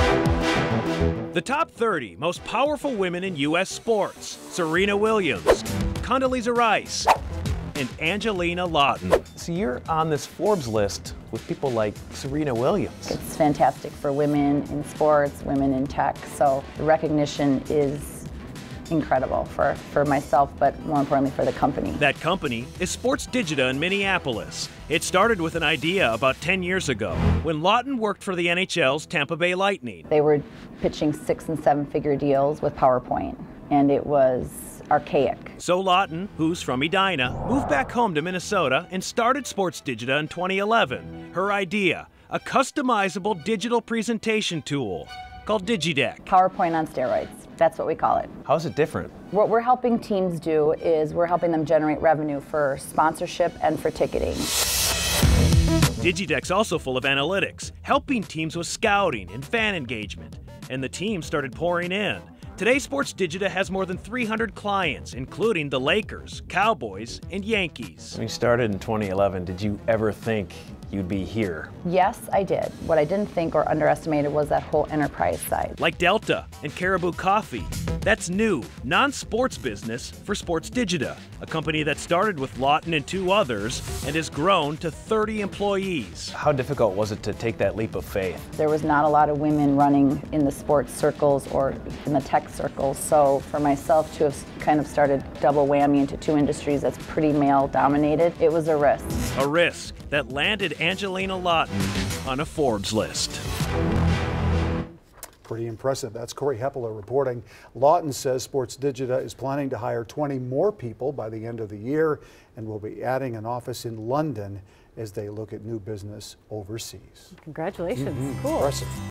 The top 30 most powerful women in U.S. sports: Serena Williams, Condoleezza Rice, and Angelina Lawton. So you're on this Forbes list with people like Serena Williams. It's fantastic for women in sports, women in tech, so the recognition is incredible for myself, but more importantly for the company. That company is Sportsdigita in Minneapolis. It started with an idea about 10 years ago when Lawton worked for the NHL's Tampa Bay Lightning. They were pitching 6- and 7-figure deals with PowerPoint, and it was archaic. So Lawton, who's from Edina, moved back home to Minnesota and started Sportsdigita in 2011. Her idea, a customizable digital presentation tool called DigiDeck. PowerPoint on steroids, that's what we call it. How is it different? What we're helping teams do is we're helping them generate revenue for sponsorship and for ticketing. DigiDeck's also full of analytics, helping teams with scouting and fan engagement. And the team started pouring in. Today, Sportsdigita has more than 300 clients, including the Lakers, Cowboys, and Yankees. When you started in 2011, did you ever think you'd be here? Yes, I did. What I didn't think or underestimated was that whole enterprise side. Like Delta and Caribou Coffee. That's new, non-sports business for Sportsdigita, a company that started with Lawton and 2 others and has grown to 30 employees. How difficult was it to take that leap of faith? There was not a lot of women running in the sports circles or in the tech circles, so for myself to have kind of started double whammy into 2 industries that's pretty male dominated, it was a risk. A risk that landed Angelina Lawton on a Forbes list. Pretty impressive. That's Corey Heppeler reporting. Lawton says Sportsdigita is planning to hire 20 more people by the end of the year and will be adding an office in London as they look at new business overseas. Congratulations. Cool. Impressive.